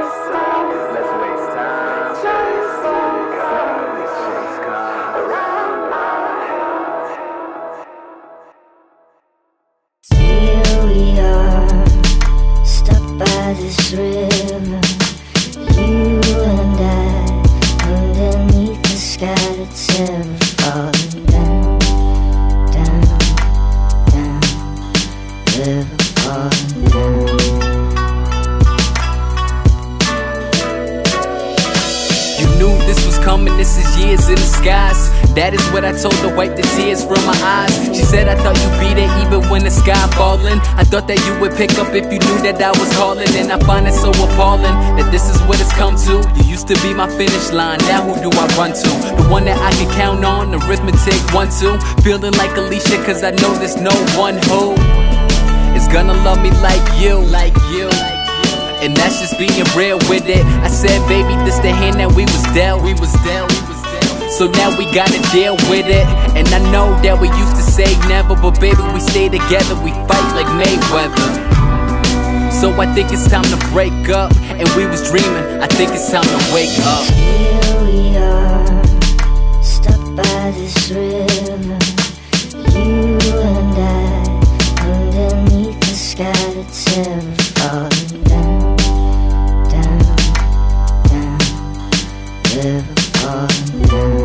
Let's waste time. Here we are, stuck by this river. You and I, underneath the sky that's ever falling down, down, down, ever falling down. You knew this was coming, this is years in the skies. That is what I told her, wipe the tears from my eyes. She said, I thought you'd be there even when the sky falling. I thought that you would pick up if you knew that I was calling. And I find it so appalling that this is what it's come to. You used to be my finish line, now who do I run to? The one that I can count on, arithmetic 1, 2. Feeling like Alicia cause I know there's no one who is gonna love me like you, And that's just being real with it. I said, baby, this the hand that we was dealt. So now we gotta deal with it. And I know that we used to say never, but baby, we stay together, we fight like Mayweather. So I think it's time to break up. And we was dreaming, I think it's time to wake up. Here we are, stuck by this river. You and I, underneath the sky that's ever falling down, down, down, ever falling down.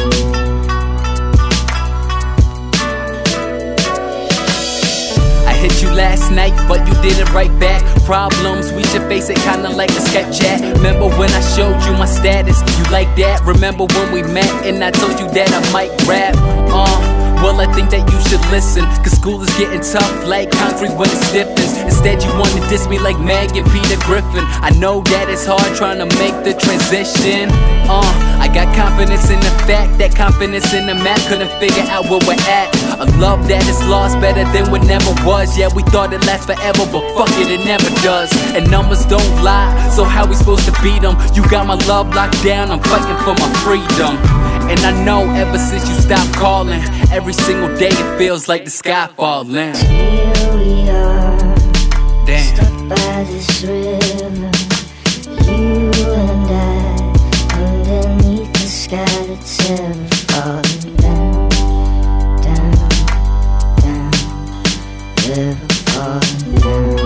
I hit you last night, but you did it right back. Problems, we should face it kinda like a Skype chat. Remember when I showed you my status? You like that? Remember when we met and I told you that I might rap? Well, I think that you should listen, cause school is getting tough like concrete when it stiffens. Instead you wanna diss me like Meg and Peter Griffin. I know that it's hard trying to make the transition. I got confidence in the fact that confidence in the map couldn't figure out where we're at. A love that is lost better than what never was. Yeah, we thought it lasts forever, but fuck it, it never does. And numbers don't lie, so how we supposed to beat them? You got my love locked down, I'm fighting for my freedom. And I know ever since you stopped calling, every single day it feels like the sky falling. Here we are, damn, stuck by this river. You and I, underneath the sky that's ever falling down, down, down, ever falling down.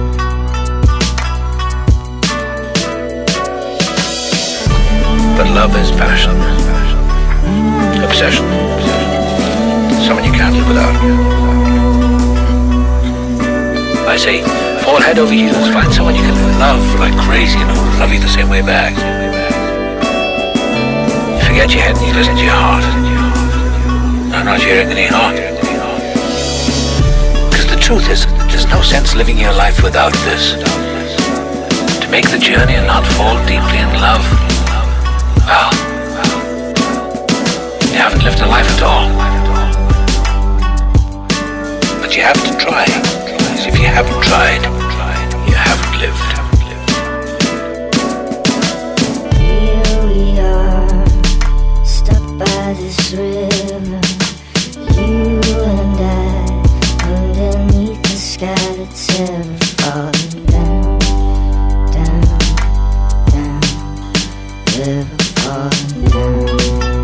But love is passion, obsession, someone you can't live without. I say, fall head over heels, find someone you can love like crazy and who'll love you the same way back. You forget your head and you listen to your heart. I'm not hearing any heart. Because the truth is, there's no sense living your life without this. To make the journey and not fall deeply in love, well, you haven't lived a life at all. But you have to try. Because if you haven't tried, you haven't lived. Here we are, stuck by this river. You and I, underneath the sky that's ever falling down, down, down, ever falling down.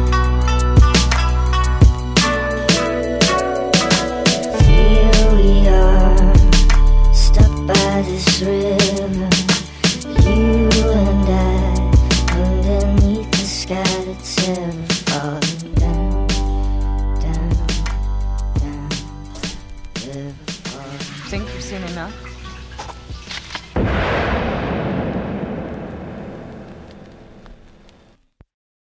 Here we are, stuck by this river. You and I, underneath the sky that's ever falling down, down, down, ever falling. Think you've seen enough?